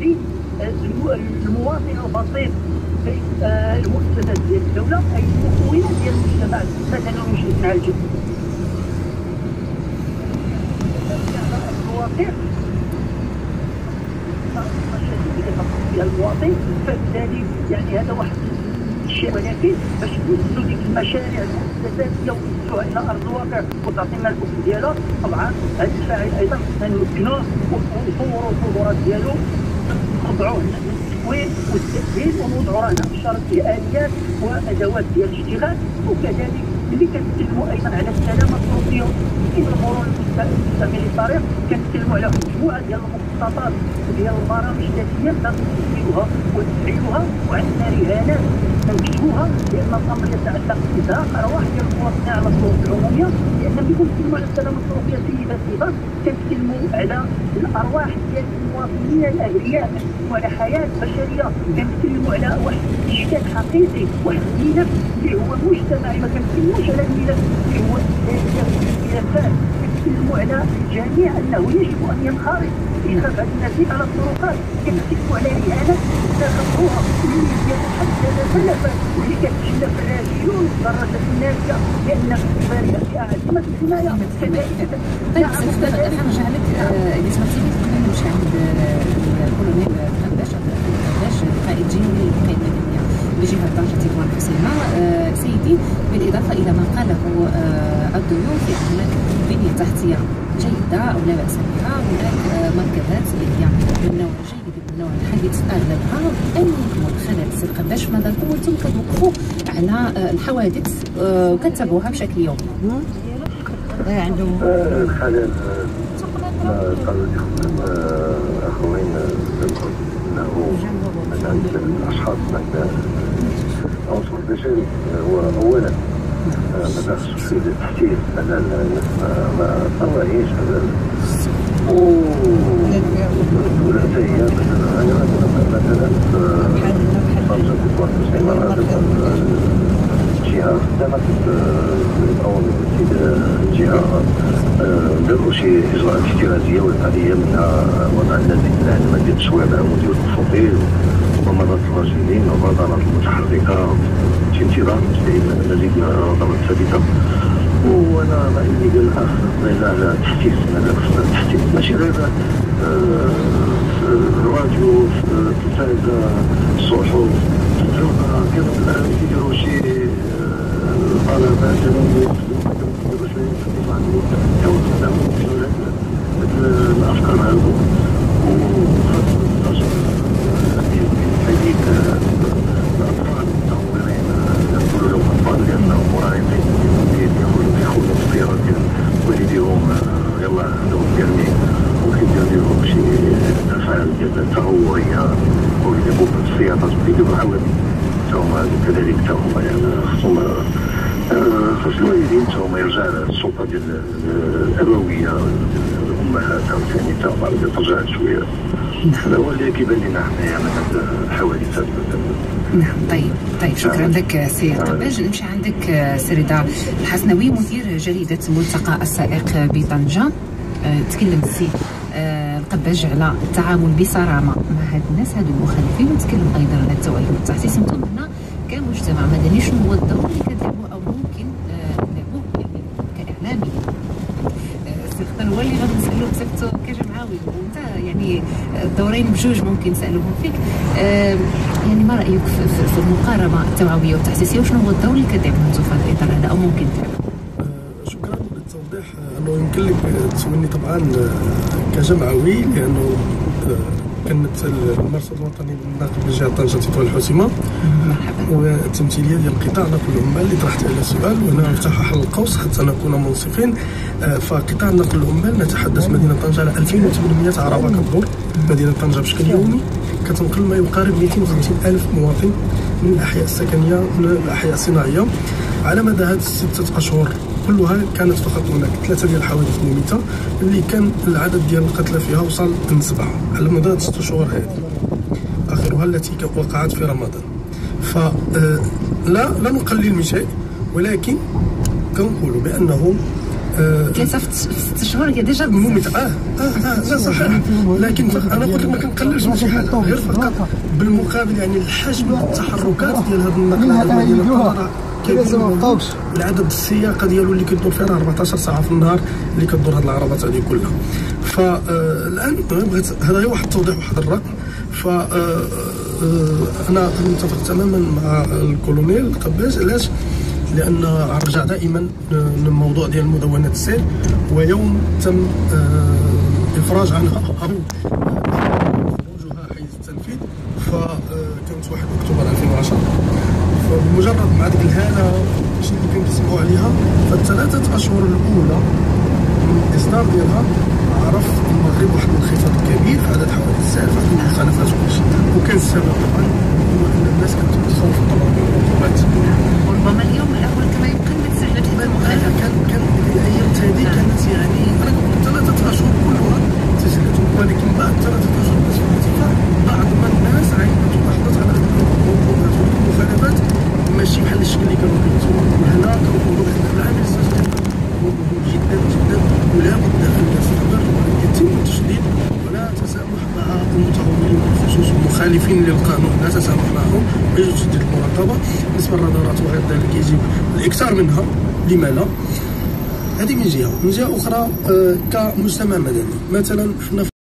في المواطن البسيط في المؤسسات ديال الدوله، اي المكونات ديال المجتمع، مثلا المجتمع الجديد الواقع فيها المواطن، فبالتالي يعني هذا واحد الشيء. ولكن باش نوصلوا ديك المشاريع المؤسسات يوصلوها الى ارض الواقع وتعطينا الحكم ديالها، طبعا هذا الفاعل ايضا نمكنوه ونطوروا القدرات ديالو، نخضعوه للتكوين والتاهيل ونوضعوا راه نشرت الاليات وادوات ديال الاشتغال. وكذلك اللي كنتكلموا ايضا على السلامه الطرقيه في المرور المستعمل للطريق، كنتكلموا على مجموعه ديال المخططات وديال البرامج ذاتيه تنفيذها وتفعيلها، وعندنا رهانات نكتبوها لان الامر يتعلق بإزهاق ارواح ديال المواطنين على الطرق العموميه. لان ملي كنتكلموا على السلامه الطرقيه سيده كنتكلموا على الارواح ديال المواطنين الاهلياء وعلى حياه بشريه، كنتكلموا على واحد الاشكال حقيقي، واحد الملف اللي هو مجتمعي، ما كنتكلموش على الملف اللي هو ملفات، كنتكلموا على الجميع انه يجب ان ينخرط إخفاء هذه النتيجة على الطرقات. كنتكلموا على رهانات تاخذوها اللي ديالو حتى تلفت واللي كتشلف الراجلون والدراجات الناريه لان الفارقه في اعظم الحمايه. طيب حنرجع لك اللي سمعتي لي قبل نمشي عند الكولونيل قداش قائد جيولي للوقايه المدنيه بجهه طنجة تيفوان الحسيمه. سيدي، بالاضافه الى ما قاله الضيوف، يعني هناك بنيه تحتيه جيده او لا باس بها، هناك مركبات اللي هي من نوع جيد من نوع الحديث اغلبها. اين يكمن خلال السير قداش ماذا كنتم كتوقفوا على الحوادث وكتتابعوها بشكل يومي؟ عندهم الخلل قالوا لي اخوين انه من عند الاشخاص من العنصر البشري هو اولا ما دخلش في التحديد على ما طلعيش على ولا حتى هي مثلا طنجة تطور في جهة خدمت الأوامر الجهة داروا شي إجراءات احترازية والقضية منها وضع النازل العلامة ديال الشوارع ومدير التفاصيل وممرات الراجلين وبادرات المتحركة في انتظار مزيد من الرادارات الثابتة. وانا رايي قال الاخ على تحسيس، انا خصنا تحسيس ماشي غير الراديو، التلفاز، الصحف، كيديروا شي طلبات يديروا شويه تخفيف عن الافكار هذو وخاصة حديث الاطفال المتطورين نقولوا لهم اطفال لانهم مراهقين يدخلوا في السيارات ديال والديهم يلا عندهم البيرمي وكيديروا شي افعال ديال التهوريه ويديروا السيارات ويديروا حوادث تاهما كذلك تاهما. يعني خص الوالدين تاهما يرجع السلطه ديال الابويه الامهات عاوتاني تاهما ترجع شويه. هذا هو اللي كيبان لنا حنايا من هاد الحوادث. نعم. طيب شكرا لك سي قباج. نمشي عندك سي رضا الحسنوي مدير جريده ملتقى السائق بطنجه. تكلم السي القباج على التعامل بصرامه مع هاد الناس هادو المخالفين، ونتكلم ايضا على التوعيه والتحسيس. انتم هنا كمجتمع مدني شنو هو الدور اللي كتلعبوه او ممكن نلعبوه يعني كاعلامي؟ سي هو اللي غادي نسالو بصفتو كجمعوي، وانت يعني الدورين بجوج ممكن نسالوهم فيك. يعني ما رايك في المقاربه التوعويه والتحسيسيه، وشنو هو الدور اللي كتلعبوه انتم في هذا الاطار هذا او ممكن تلعبوا؟ شكرا للتوضيح. انه يمكن لك تسولني طبعا كجمعوي، لانه كنمثل المرصد الوطني للنقل بجهه طنجة تطوان الحسيمه والتمثيليه ديال قطاع نقل العمال اللي طرحت على السؤال، وهنا نفتح حل القوس حتى نكون منصفين. فقطاع نقل العمال نتحدث مدينه طنجه على 2800 عربه كتدور مدينه طنجه بشكل يومي، كتنقل ما يقارب 250 الف مواطن من الاحياء السكنيه من الاحياء الصناعيه. على مدى هذه 6 اشهر كلها كانت فقط هناك 3 ديال الحوادث المميته اللي كان العدد ديال القتلى فيها وصل ل 7 على مدى 6 شهور هذه، اخرها التي وقعت في رمضان. فلا نقلل من شيء، ولكن كنقولوا بانه 3 في 6 شهور هي ديجا ممتع. لا صحيح، لكن انا قلت لك ما كنقللش من شي حاجه، غير فقط بالمقابل يعني الحجم التحركات ديال هذا النقل هذا ديال القطار كيكون، العدد السياقه ديالو اللي كدور فيها 14 ساعه في النهار اللي كدور هاد العربات هذه كلها. فالان بغيت هذا هو واحد التوضيح، واحد الرقم. ف انا متفق تماما مع الكولونيل قباج. علاش؟ لان رجع دائما للموضوع ديال مدونات السير، ويوم تم الافراج عنها او خروجها حيز التنفيذ فكانت 1 اكتوبر 2010. فبمجرد مع ديك الهاله اللي كنسمعوا عليها، فالثلاثه اشهر الاولى من الاصدار ديالها عرف المغرب واحد الانخفاض كبير في عدد حوادث السير، في عدد المخالفات وكلشي، وكان السبب طبعا هو ان الناس كانت تتصرف في الطرق والعقوبات. وربما اليوم الاول كما يمكن من سهله هذه المخالفه. كان الايام هذه كانت يعني انا قلت 3 اشهر كلها تسجلت، ولكن بعد 3 اشهر بس في الارتفاع بعض من الناس عينت ولاحظت على ان العقوبات والمخالفات ماشي بحال الشكل اللي كانوا كيتصوروا. وهنا كنقولوا ان العامل السياسي هو مهم جدا جدا، ولا بد ان يستمر ويتم التشديد ولا تسامح مع المتهورين بالخصوص المخالفين للقانون، لا تسامح معهم، ويجب تشديد المراقبه. بالنسبه للرادارات وغير ذلك يجب الاكثار منها، لما لا؟ هذه من جهه. من جهه اخرى كمجتمع مدني مثلا حنا